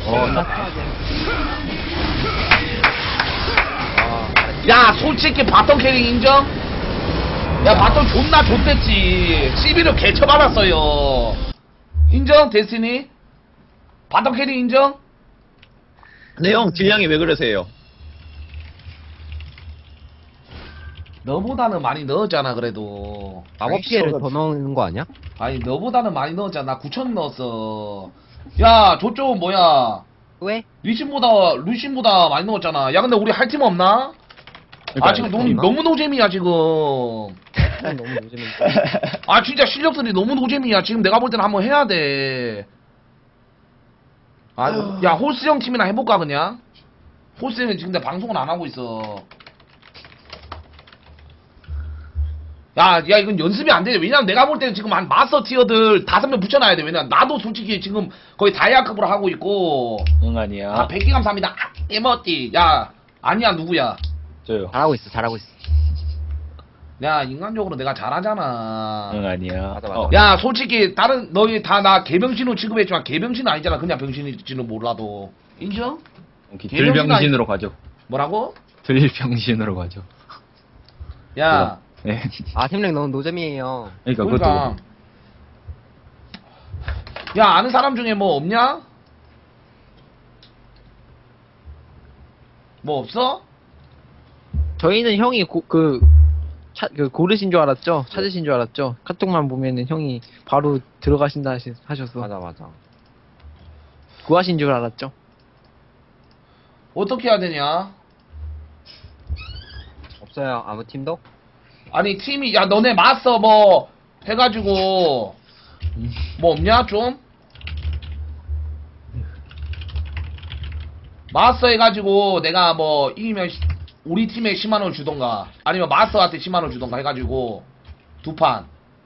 야 솔직히 바텀 캐릭 인정? 야 바텀 존나 좆됐지. 11을 개쳐받았어요. 인정 데스티니? 바텀 캐릭 인정? 네, 형, 딜량이 왜 그러세요? 너보다는 많이 넣었잖아 그래도. 마법 피해를 더 넣는 거 아니야? 아니 너보다는 많이 넣었잖아. 나 9천 넣었어. 야 저쪽은 뭐야? 왜? 루신보다 많이 넣었잖아. 야 근데 우리 할 팀 없나? 아 지금 너무 노잼이야 지금. 너무 요즘인데. 아 진짜 실력들이 너무 노잼이야. 지금 내가 볼 때는 한번 해야 돼. 아, 야 호스 형 팀이나 해볼까 그냥? 호스 형은 지금 내 방송은 안 하고 있어. 야 이건 연습이 안 돼. 왜냐면 내가 볼 때는 지금 한 마스터 티어들 5명 붙여놔야 돼. 왜냐면 나도 솔직히 지금 거의 다이아급으로 하고 있고. 응 아니야. 아 100개 감사합니다. 아, 에머띠. 야 아니야 누구야? 저요. 잘하고 있어. 야 인간적으로 내가 잘하잖아. 응 아니야. 맞아. 야 솔직히 다른 너희 다 나 개병신으로 취급했지만 개병신은 아니잖아. 그냥 병신일지는 몰라도. 인정? 들병신으로 가죠. 뭐라고? 들병신으로 가죠. 야 네. 아 팀랭 너무 노잼이에요. 그러니까 그러니까 야 아는 사람 중에 뭐 없냐? 뭐 없어? 저희는 형이 고르신 줄 알았죠? 찾으신 줄 알았죠? 카톡만 보면은 형이 바로 들어가신다 하셔서 맞아. 구하신 줄 알았죠? 어떻게 해야 되냐? 없어요. 아무 팀도? 아니 팀이 야 너네 마스터 뭐 해가지고 뭐 없냐 좀? 마스터 해가지고 내가 뭐 이기면 우리 팀에 10만원 주던가 아니면 마스터한테 10만원 주던가 해가지고 2판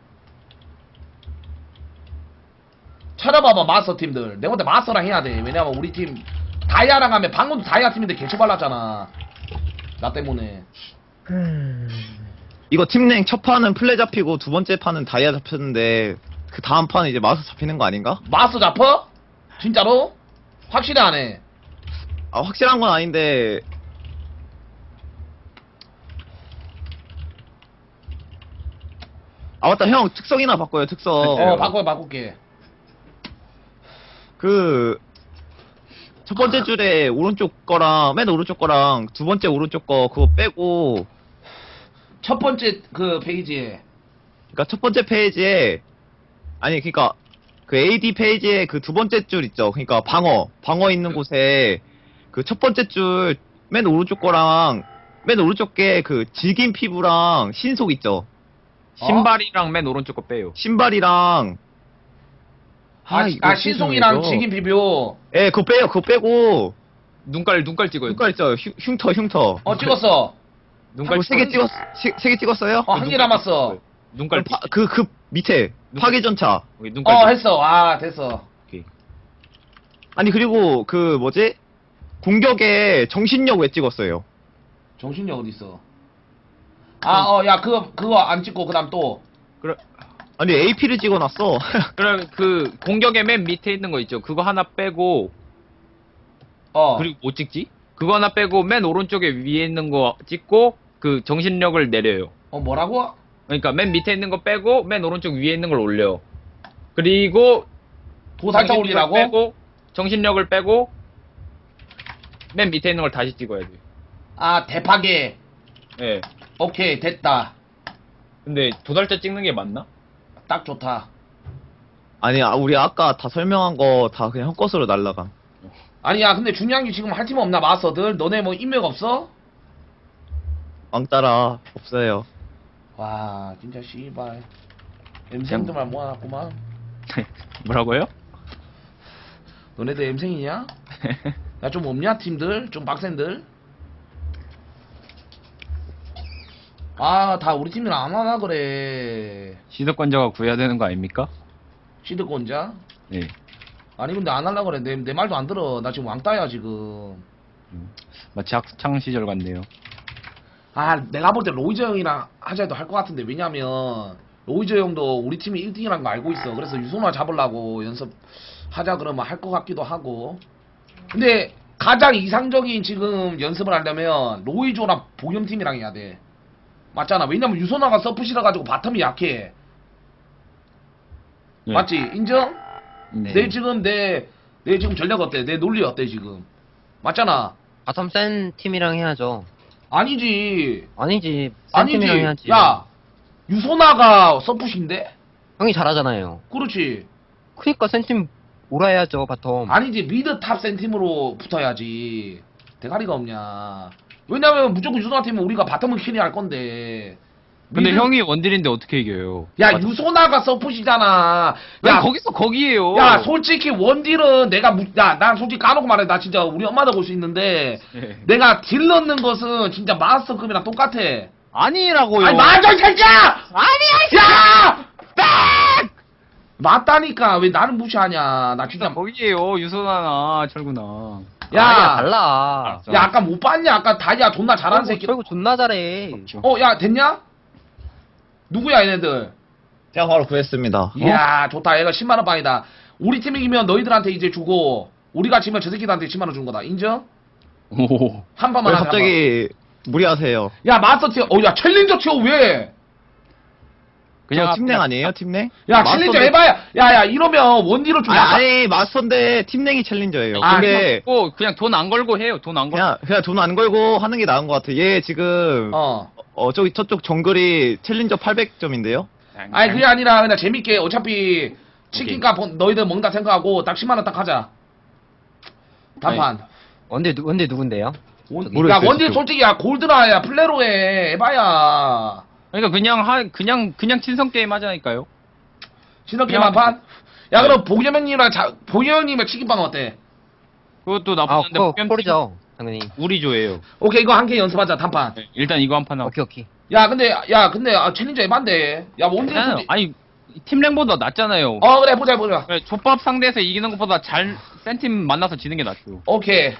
찾아봐봐 마스터 팀들. 내가 볼때 마스터랑 해야 돼. 왜냐면 우리 팀 다이아랑 하면 방금도 다이아 팀인데 개초발랐잖아 나 때문에. 이거 팀랭 첫 판은 플레 잡히고 두 번째 판은 다이아 잡혔는데 그 다음 판은 이제 마우스 잡히는 거 아닌가? 마스터 잡어? 진짜로? 확실히 안 해. 아 확실한 건 아닌데 아 맞다 형 특성이나 바꿔요 특성. 바꿀게. 그 첫 번째 줄에 오른쪽 거랑 맨 오른쪽 거랑 두 번째 오른쪽 거 그거 빼고 첫 번째 그 페이지에 그러니까 첫 번째 페이지에 아니 그러니까 그 AD 페이지에 그 두 번째 줄 있죠. 그러니까 방어 있는 곳에 그 첫 번째 줄 맨 오른쪽 거랑 맨 오른쪽 게 그 질긴 피부랑 신속 있죠. 신발이랑 맨 오른쪽 거 빼요. 신발이랑 이거 신속이랑 신속이죠. 직인 비교. 예, 그거 빼요. 그거 빼고 눈깔 찍어요. 눈깔 있죠. 흉터. 찍었어. 눈깔 세개 찍었어요? 한 개 남았어. 눈깔 그 밑에 파괴전차. 눈깔 했어. 됐어. 오케이. 아니 그리고 그 뭐지? 공격에 정신력 왜 찍었어요? 정신력 어디 있어? 야 그거 안 찍고 그다음 또. 그래. 아니 AP를 찍어놨어. 그럼 그 공격의 맨 밑에 있는 거 있죠. 그거 하나 빼고 그리고 뭐 찍지? 그거 하나 빼고 맨 오른쪽에 위에 있는 거 찍고 그 정신력을 내려요. 뭐라고? 그러니까 맨 밑에 있는 거 빼고 맨 오른쪽 위에 있는 걸 올려. 그리고 도 살짝 올리라고? 빼고 정신력을 빼고 맨 밑에 있는 걸 다시 찍어야 돼. 대파게. 예. 오케이 됐다. 근데 도달자 찍는 게 맞나? 딱 좋다. 아니 우리 아까 다 설명한 거 다 그냥 헛것으로 날라감. 아니야 근데 중요한 게 지금 할 팀 없나 마스터들? 너네 뭐 인맥 없어? 왕따라 없어요. 와 진짜 씨발 엠생들만 모아놨구만. 뭐라고요? 너네들 엠생이냐? 야 좀 없냐 팀들? 좀 빡센들? 아, 다 우리 팀이랑 안 하나 그래. 시드권자가 구해야 되는 거 아닙니까? 시드권자? 네. 아니 근데 안 하려 그래. 내 말도 안 들어. 나 지금 왕따야 지금. 마치 학창 시절 같네요. 아, 내가 볼 때 로이저 형이랑 하자 해도 할 것 같은데. 왜냐면 로이저 형도 우리 팀이 1등이라는 거 알고 있어. 그래서 유소나 잡으려고 연습하자 그러면 할 것 같기도 하고. 근데 가장 이상적인 지금 연습을 하려면 로이조랑 보겸팀이랑 해야 돼. 맞잖아. 왜냐면 유소나가 서프시라 가지고 바텀이 약해. 네. 맞지? 인정? 네. 내 지금 전략 어때? 내 논리 어때 지금? 맞잖아. 바텀 센 팀이랑 해야죠. 아니지. 아니지. 센 팀이랑 아니지. 해야지. 야, 유소나가 서프시인데? 형이 잘하잖아요. 그렇지. 그니까 센 팀 몰아야죠 바텀. 아니지. 미드 탑 센 팀으로 붙어야지. 대가리가 없냐. 왜냐면 무조건 유소나 팀은 우리가 바텀은 캐리할 건데. 근데 미드- 형이 원딜인데 어떻게 이겨요? 야, 맞아. 유소나가 서폿이잖아. 야, 야, 거기서 거기에요. 야, 솔직히 원딜은 난 솔직히 까놓고 말해. 나 진짜 우리 엄마도 볼 수 있는데. 예. 내가 딜 넣는 것은 진짜 마스터급이랑 똑같아. 아니라고요. 아니, 맞아, 이 새끼야! 아니야, 야! 딱! 맞다니까. 왜 나를 무시하냐. 나 진짜. 거기에요. 유소나나 철구나. 야, 아니야, 달라. 알았어. 야, 아까 못 봤냐? 아까 다이아 존나 잘하는 새끼. 철구 존나 잘해. 야, 됐냐? 누구야, 얘네들? 제가 바로 구했습니다. 이야, 좋다. 얘가 10만원 빵이다. 우리 팀이 이기면 너희들한테 이제 주고, 우리가 지면 저 새끼들한테 10만원 주는 거다. 인정? 오. 한 왜 판만 하자. 갑자기 무리하세요? 야, 마스터 티어. 야, 챌린저 티어 왜? 그냥 팀랭 아니에요? 팀랭? 야, 챌린저 해봐야. 야, 이러면 원딜을 좀 약간. 아니 마스터인데 팀랭이 챌린저예요. 아, 근데 그냥 돈 안 걸고 해요. 돈 안 걸고. 그냥 돈 안 걸고 하는 게 나은 것 같아. 얘 지금 저쪽 정글이 챌린저 800점인데요? 아니, 그게 아니라 그냥 재밌게 어차피 치킨값 너희들 먹는다 생각하고 딱 10만원 딱 하자. 단판. 원딜 누군데요? 야, 모르겠어요, 원딜 지금. 솔직히 야, 골드나 야, 플레로 해. 해봐야. 그러니까 그냥 친선 게임 하자니까요. 신석기 그냥- 만판? 야, 네. 그럼 보겸형님이랑 보겸형님의 치킨빵 어때? 그것도 아, 나쁘는데 그거 폭염 폴이죠. 당연히. 우리 조예요. 오케이, 이거 한 개 연습하자, 단판. 네, 일단 이거 한 판 하고. 오케이. 야, 근데 챌린저 해반데. 야, 원딜 괜찮아요. 솔직히. 아니 팀랭보다 낫잖아요. 그래, 보자. 네, 족밥 상대에서 이기는 것보다 센 팀 만나서 지는 게 낫죠. 오케이.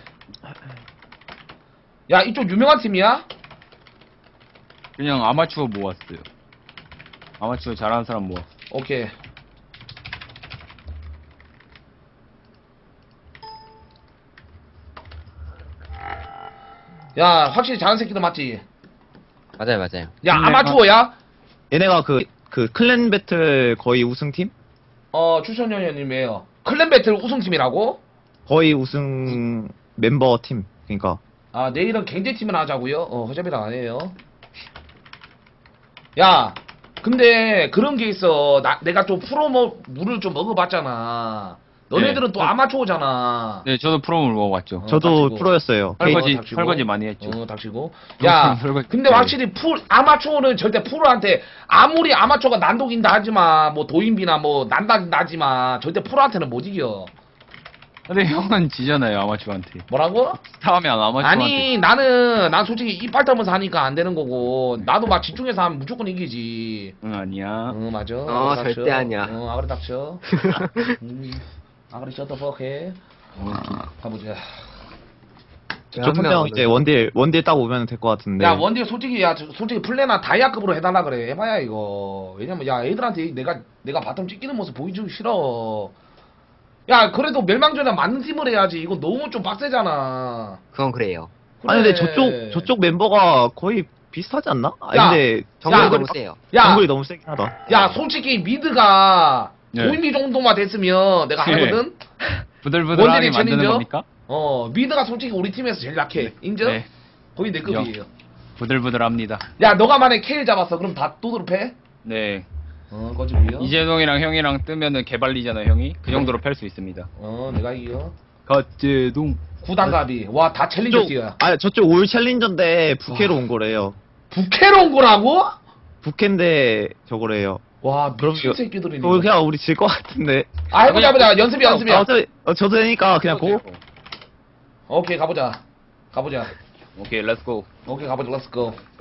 야, 이쪽 유명한 팀이야? 그냥 아마추어 모았어요. 아마추어 잘하는 사람 모았어. 오케이. 야, 확실히 잘하는 새끼들 맞지? 맞아요. 야, 팀 아마추어야? 얘네가 그 클랜 배틀 거의 우승팀? 추천위원님이에요. 클랜 배틀 우승팀이라고? 거의 우승 멤버 팀. 그러니까 아, 내일은 경제팀을 하자고요? 허접이랑 안 해요. 야, 근데 그런 게 있어. 내가 좀 물을 좀 먹어봤잖아. 너네들은 또 아마추어잖아. 네, 저도 프로를 먹어봤죠. 저도 닥치고. 프로였어요. 닥치고. 설거지 많이 했죠. 닥치고. 야, 설거지. 근데 네. 확실히 아마추어는 절대 프로한테 아무리 아마추어가 난독인다 하지만 뭐 도인비나 뭐 난다긴다 하지만 절대 프로한테는 못 이겨. 근데 형은 지잖아요, 아마추어한테. 뭐라고? 스타하면 아마추어한테. 아니, 난 솔직히 이빨 떨면서 하니까 안 되는 거고 나도 막 집중해서 하면 무조건 이기지. 응, 아니야. 응, 맞아. 절대 닥쳐. 아니야. 아그래 닥쳐. 아그래 셔터 퍽해. 가보자. 저쪽 한명 이제 원딜 딱 오면 될 것 같은데. 야, 원딜 솔직히 플레나 다이아급으로 해달라 그래. 해봐야 이거. 왜냐면 야, 애들한테 내가 바텀 찍히는 모습 보여주기 싫어. 야, 그래도 멸망전에 맞는 팀을 해야지. 이거 너무 좀 빡세잖아. 그건 그래요. 아니 근데 그래. 저쪽 멤버가 거의 비슷하지 않나? 아니 야, 근데 정글이 야, 너무 세요. 야, 정글이 너무 세긴 하다. 야, 솔직히 미드가 네. 도인비 정도만 됐으면 내가 네. 하거든. 부들부들하게 원딜이 만드는 챌린저? 겁니까? 미드가 솔직히 우리 팀에서 제일 약해. 인정? 네. 거의 내 급이에요. 부들부들합니다. 야, 너가 만약에 케일 잡았어. 그럼 다 또드로 패? 네. 꺼지고요. 이재동이랑 형이랑 뜨면은 개발리잖아요, 형이. 그 정도로 팰 수 있습니다. 내가 이겨. 갓재동. 구단갑이. 와, 다 챌린저 뛰어야. 저쪽 올 챌린저인데 부캐로 온 거래요. 부캐로 온 거라고? 부캐인데 저거래요. 와, 그럼 미친 이거- 새끼들이네. 그냥 우리 질 것 같은데. 해보자. 연습이야. 저도 되니까 그냥 고. 오케이, 가보자. 오케이, 렛츠고. 오케이, 가보자. Let's go.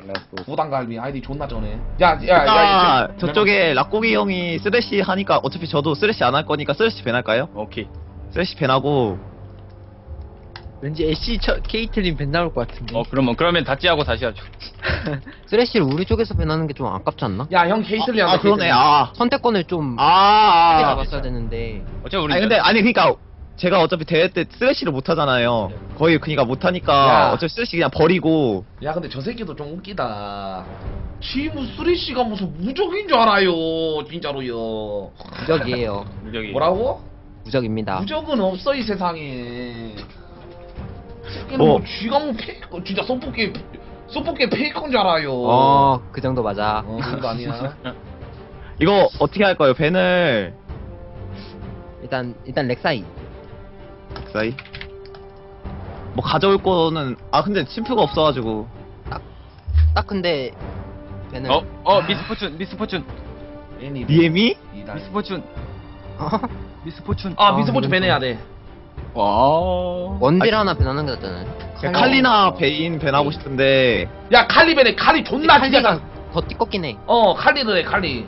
부당갈비 아이디 존나 전해. 야, 아, 저쪽에 락고기 형이 쓰레쉬 하니까 어차피 저도 쓰레쉬 안 할 거니까 쓰레쉬 밴 할까요? 오케이. 쓰레쉬 밴하고 왠지 애쉬 케이틀린 밴 나올 것 같은데. 그러면 다찌하고 다시 하죠. 쓰레쉬를 우리 쪽에서 배나는 게 좀 아깝지 않나? 야, 형 케이틀리한테. 그러네. 아. 선택권을 좀 크게 아. 잡았어야 되는데. 어차피 우리 아니 근데 그러니까 제가 어차피 대회 때 쓰레쉬를 못 하잖아요. 거의 그러니까 못 하니까 야. 어차피 쓰레쉬 그냥 버리고. 야, 근데 저 새끼도 좀 웃기다. 지무 쓰리씨가 무슨 무적인 줄 알아요, 진짜로요. 무적이에요. 무적이. 뭐라고? 무적입니다. 무적은 없어 이 세상에. 새끼는 뭐 쥐가 뭐 페이커, 진짜 소폭게 페이커인 줄 알아요. 그 정도 맞아. 그 정도 아니야. 이거 어떻게 할까요? 밴을 일단 렉사이. 사이. 뭐 가져올 거는 근데 심표가 없어가지고. 딱 근데 밴을. 미스포춘. 애니 니엠이? 이달. 미스포춘. 미스포춘. 미스포츠 배내야 돼. 와. 원딜 하나 밴하는 게 낫잖아요. 칼리나 베인 밴하고 싶은데. 야, 칼리 배내. 칼리 존나 칼리가 진짜. 더 띠껍긴 해. 칼리를 해, 칼리.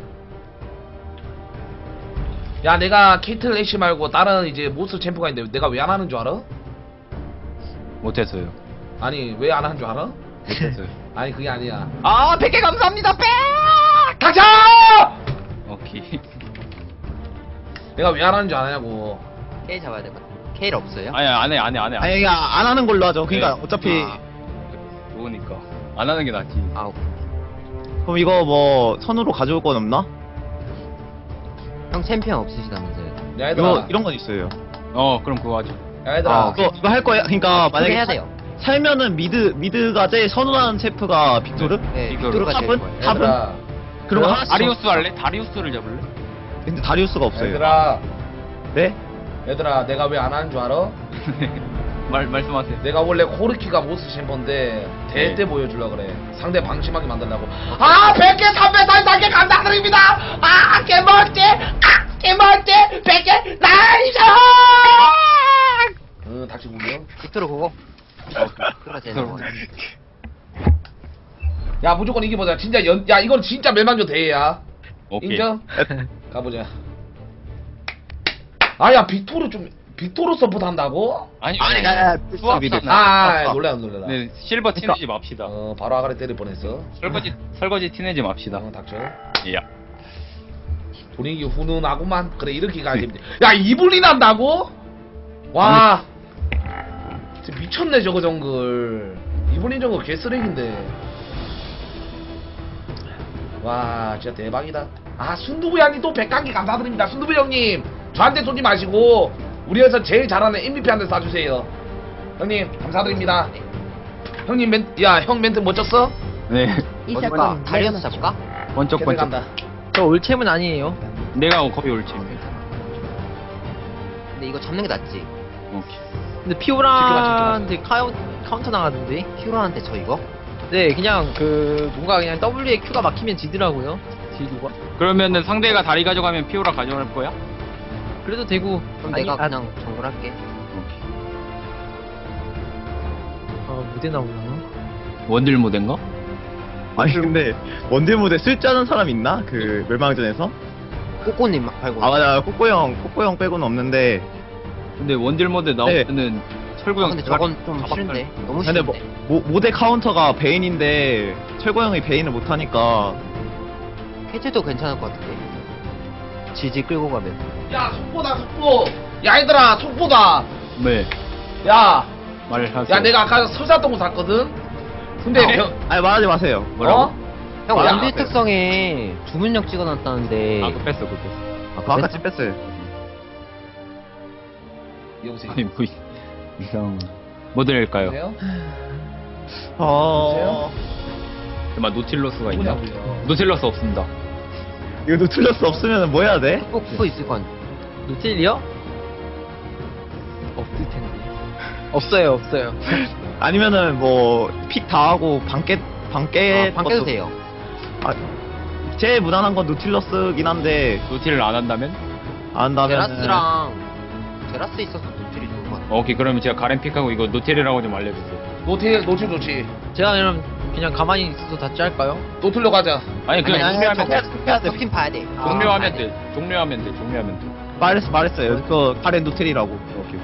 야, 내가 케이틀 애쉬 말고 다른 이제 모스 챔프가 있는데 내가 왜 안 하는 줄 알아? 못했어요. 아니, 왜 안 하는 줄 알아? 못했어요. 아니, 그게 아니야. 100개 감사합니다. 백! 가자! 오케이. 내가 왜 안 하는 줄 아냐고. K 잡아야 될 것 같아. K를 없어요? 아니 안 해. 아니 그냥 안 하는 걸로 하죠. 그러니까 네. 어차피 좋으니까 안 하는 게 낫지. 그럼 이거 뭐 선으로 가져올 건 없나? 형 챔피언 없으시다면서요? 야, 이거 얘들아. 이런 건 있어요. 그럼 그거 하죠. 야, 얘들아. 이거 할 거야. 그러니까 만약에 만약에 해야 돼요. 살면은 미드가 제일 선호하는 챔프가 빅토르? 네, 이거를 빅토르가 제일 탑은? 좋아요. 탑은? 얘들아. 그럼 그래? 하나씩 다리우스 할래? 다리우스를 잡을래? 근데 다리우스가 없어요. 얘들아. 네? 얘들아, 내가 왜 안 하는 줄 알아? 말씀하세요. 내가 원래 코르키가 모스 챔프인데 대회 네. 때 보여주려고 그래. 상대 방심하게 만들려고. 100개 344개 감사드립니다. 개멋지. 개멋지. 100개 나이스. 닥치 구경. 빅토르 그거. 빅토르가 제일 좋아. 야, 무조건 이기보자. 진짜 야, 이건 진짜 멸망전 대회야. 오케이. 인정? 가보자. 야, 빅토르 서포트 한다고? 아니 놀라. 네, 실버 티내지 맙시다. 바로 아가리 때릴 뻔했어. 설거지 티내지 맙시다. 닥쳐. 야. 분위기 훈훈하구만. 그래, 이렇게 가야지. 야, 이블린 한다고? 와. 진짜 미쳤네, 저거 정글. 이블린 정글 개쓰레기인데. 와, 진짜 대박이다. 순두부 형님 또 100강기 감사드립니다. 순두부 형님, 저한테 쏘지 마시고 우리 회사 제일 잘하는 MVP한테 쏴주세요. 형님, 감사드립니다. 형님 형 멘트 멋졌어? 네. 이 사건 다리우스 잡을까? 번쩍 계속 번쩍. 간다. 저 올챔은 아니에요. 내가 거의 옳지. 근데 이거 잡는 게 낫지. 오케이. 근데 피오라한테 카운터 나가던데. 퓨러한테 저 이거? 네, 그냥 뭔가 그냥 W에 Q가 막히면 지더라고요. 딜도가. 그러면은 상대가 다리 가져가면 피오라 가져갈 거야? 그래도 되고. 그럼 아니, 내가 그냥 정글 할게. 무대 나오려나? 원딜 모델인가? 아니 근데 원딜 무대 쓸 줄 아는 사람 있나? 그 멸망전에서? 꼬꼬님 말고. 맞아. 꼬꼬 형 빼고는 없는데. 근데 원딜 모드 나오면은 철구 형. 근데 저건 좀 싫은데. 너무 근데 싫은데. 모델 카운터가 베인인데 철거 형이 베인을 못 하니까. 캐틀도 괜찮을 것 같은데. 지지 끌고 가면. 야, 속보다, 속보. 야, 얘들아, 속보다. 네. 야, 말하세요. 내가 아까 설사동구 샀거든? 근데 아니 말하지 마세요. 뭐라고? 형 야, 원딜 특성에 주문력 찍어놨다는데. 그거 뺐어, 그거 뺐어. 그거 아까 뺐어요. 여보세요? 아니, 뭐, 이상. 뭐 드릴까요? 여보세요? 막 노틸러스가 있나? 뭐냐고요? 노틸러스 없습니다. 이거 노틀러스 없으면 뭐 해야 돼? 꼭 그거 있을 거 아니야. 노틸리요? 없을 텐데. 없어요. 아니면은 뭐 픽 다 하고 방깨 방깨도 돼요. 제일 무난한 건 노틸러스긴 한데 노틸을 안 한다면? 안 한다면 제라스 있어서 노틸이 좋은 것 같아. 오케이, 그러면 제가 가렌 픽하고 이거 노틸이라고 좀 알려주세요. 노틸 좋지. 제가 그럼 그냥 가만히 있어도 다 짤까요? 또 틀려 가자. 아니 그냥 종료하면 돼. 적팀 봐야 돼. 종료하면 돼. 종료하면 돼. 종료하면 돼. 말했어요. 그 카렌 노텔이라고. 오케이.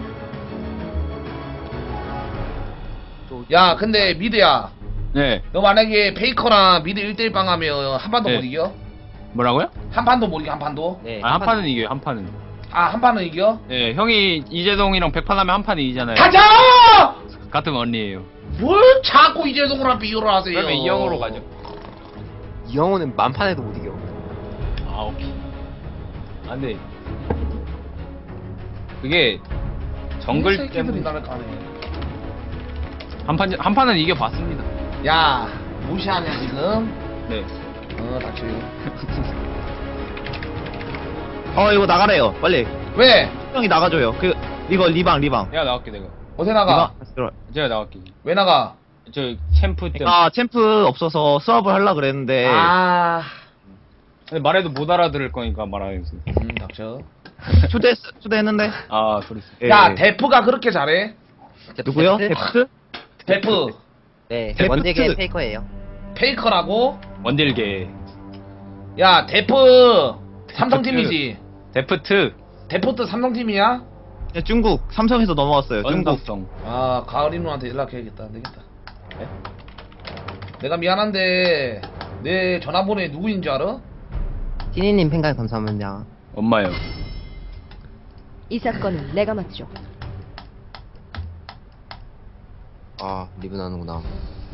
야 근데 미드야. 네. 너 만약에 페이커랑 미드 1대1 방하면 한 판도 네. 못 이겨? 뭐라고요? 한 판도 못 이겨 한 판도? 네. 아, 한 판은 이겨요. 한 판은. 아 한 판은 이겨? 네, 형이 이재동이랑 100판 하면 한 판은 이기잖아요. 가자! 같은 언니예요. 뭘 자꾸 이재동이랑 비교를 하세요? 그러면 이영호로 가죠. 이영호는 만판에도 못 이겨. 아, 오케이. 아, 근데 그게 정글 새끼들이 때문에 나를 가네. 한 판은 이겨 봤습니다. 야 무시하냐 지금? 네. 닥쳐. 이거 나가래요. 빨리. 왜? 형이 나가줘요. 이거 리방. 내가 나갈게 내가. 어디 나가? 제가 나갈게. 왜 나가? 저 챔프 때문에. 아 챔프 없어서 수업을 하려 그랬는데 아 근데 말해도 못 알아들을 거니까 말하겠어. 닥쳐. 초대했는데. 아, 소리. 예. 야 데프가 그렇게 잘해? 누구요? 데프트? 데프트? 데프 네. 데프트. 원딜계 페이커예요. 페이커라고? 원딜계. 야 데프 삼성팀이지? 데프트. 데프트 삼성팀이야? 네, 중국 삼성에서 넘어왔어요. 중국. 원삼성. 아 가을이 누나한테 연락해야겠다. 안 되겠다. 내가 미안한데 내 전화번호에 누구인 줄 알아? 티니님 팬가입 감사합니다. 엄마요. 이 사건은 내가 맞죠. 아 리븐 하는구나.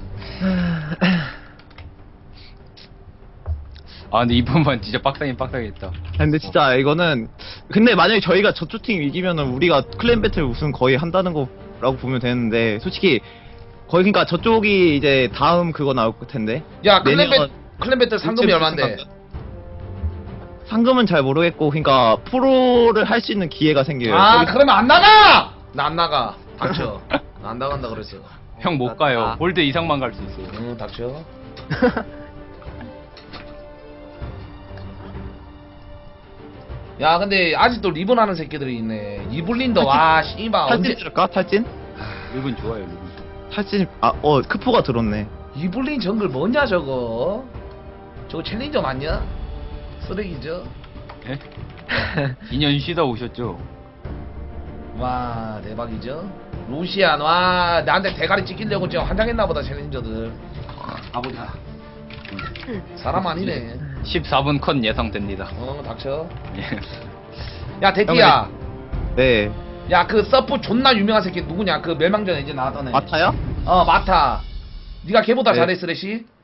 아, 근데 이번만 진짜 빡세겠다. 근데 진짜 이거는 근데 만약에 저희가 저쪽 팀 이기면은 우리가 클랜 배틀 우승 거의 한다는 거라고 보면 되는데 솔직히 거의 그러니까 저쪽이 이제 다음 그거 나올 텐데. 야 내년 클랜 배틀 상금이 얼만데? 상금은 잘 모르겠고 그러니까 프로를 할 수 있는 기회가 생겨요. 아 저기- 그러면 안 나가! 나 안 나가. 닥쳐. 나 안 나간다 그랬어. 형 못 가요. 골드 이상만 갈 수 있어요. 응 닥쳐. 야 근데 아직도 리본 하는 새끼들이 있네. 이블린더 와 씨발 탈진 언제 들을까? 탈진? 리븐 좋아요, 리븐. 탈진 크포가 들었네. 이블린 정글 뭐냐 저거? 저거 챌린저 맞냐? 쓰레기죠? 예? 2년 쉬다 오셨죠? 와 대박이죠? 루시안 와 나한테 대가리 찍히려고 지금 환장했나보다 챌린저들. 가보자. 사람 아니네. 14분 컷 예상됩니다. 닥쳐. 예. 야 대기야. 네. 야 그 서프 존나 유명한 새끼 누구냐? 그 멸망전에 이제 나왔던 애. 마타요? 마타. 네가 걔보다 네. 잘해 쓰레쉬?